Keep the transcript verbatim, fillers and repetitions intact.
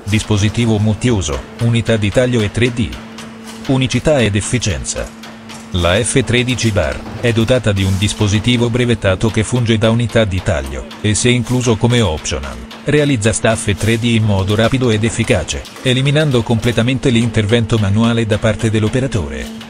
Dispositivo multiuso, unità di taglio e tre D. Unicità ed efficienza. La F tredici bar è dotata di un dispositivo brevettato che funge da unità di taglio, e se incluso come optional, realizza staffe tre D in modo rapido ed efficace, eliminando completamente l'intervento manuale da parte dell'operatore.